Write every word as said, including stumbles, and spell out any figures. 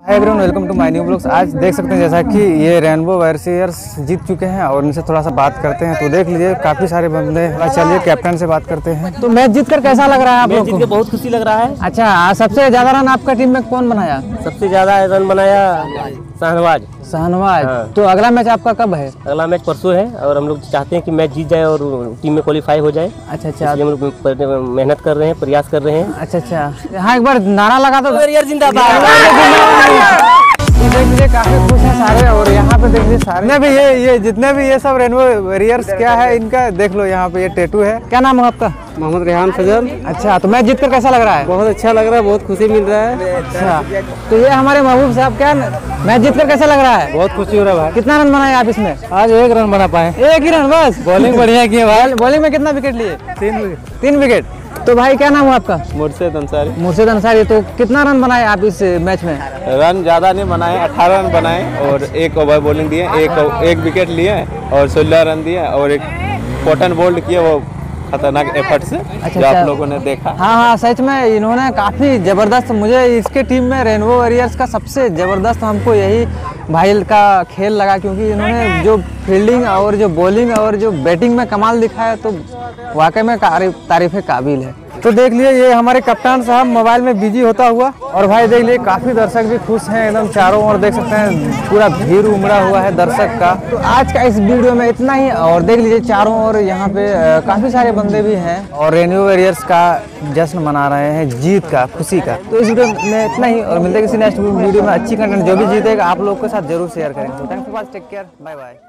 Hi everyone, welcome to my new blogs. आज देख सकते हैं जैसा कि ये रेनबो वॉरियर्स जीत चुके हैं और इनसे थोड़ा सा बात करते हैं। तो देख लीजिए काफी सारे बंदे। चलिए कैप्टन से बात करते हैं। तो मैच जीत कर कैसा लग रहा है आप लोग को? बहुत खुशी लग रहा है। अच्छा, सबसे ज्यादा रन आपका टीम में कौन बनाया? सबसे ज्यादा रन बनाया शाहनवाज। शाहनवाज। हाँ। तो अगला मैच आपका कब है? अगला मैच परसों है और हम लोग चाहते हैं कि मैच जीत जाए और टीम में क्वालिफाई हो जाए। अच्छा अच्छा, हम लोग मेहनत कर रहे हैं, प्रयास कर रहे हैं। अच्छा अच्छा, यहाँ एक बार नारा लगा दो। जिंदाबाद। देख लीजिए काफी खुश हैं सारे। और यहाँ पे देख लीजिए सारे भी ये ये जितने भी ये सब रेनबो वॉरियर्स क्या है इनका, देख लो यहाँ पे ये टैटू है। क्या नाम है आपका? मोहम्मद रेहान फजल। अच्छा, तो मैच जीत कर कैसा लग रहा है? बहुत अच्छा लग रहा है, बहुत खुशी मिल रहा है। अच्छा, तो ये हमारे महबूब साहब, क्या मैच जीत कर कैसा लग रहा है? बहुत खुशी हो रहा है भाई। कितना रन बनाए आप इसमें? आज एक रन बना पाए। एक ही रन बस? बॉलिंग बढ़िया की है भाई। बॉलिंग में कितना विकेट लिए? तीन विकेट। तीन विकेट। तो भाई क्या नाम है आपका? मुर्शिद अंसारी। मुर्शिद अंसारी। तो कितना रन बनाए आप इस मैच में? रन ज्यादा नहीं बनाए, अठारह रन बनाए और एक ओवर बॉलिंग दिए, एक एक विकेट लिए और सोलह रन दिए और एक कॉटन बोल्ड किए, वो खतरनाक एफर्ट से। अच्छा, जो आप अच्छा। लोगों ने देखा। हाँ हाँ, सच में इन्होंने काफ़ी ज़बरदस्त, मुझे इसके टीम में रेनबो वॉरियर्स का सबसे ज़बरदस्त हमको यही भाई का खेल लगा, क्योंकि इन्होंने जो फील्डिंग और जो बॉलिंग और जो बैटिंग में कमाल दिखाया, तो वाकई में तारीफ़ काबिल है। तो देख लिए ये हमारे कप्तान साहब मोबाइल में बिजी होता हुआ। और भाई देख लिए काफ़ी दर्शक भी खुश हैं एकदम चारों ओर। देख सकते हैं पूरा भीड़ उमड़ा हुआ है दर्शक का। तो आज का इस वीडियो में इतना ही। और देख लीजिए चारों ओर यहाँ पे काफ़ी सारे बंदे भी हैं और रेनबो वॉरियर्स का जश्न मना रहे हैं, जीत का, खुशी का। तो इस वीडियो में इतना ही और मिलते हैं किसी नेक्स्ट वीडियो में। अच्छी कंटेंट जो भी जीतेगा आप लोग के साथ जरूर शेयर करेंगे। तो thanks for watching, take care, bye bye.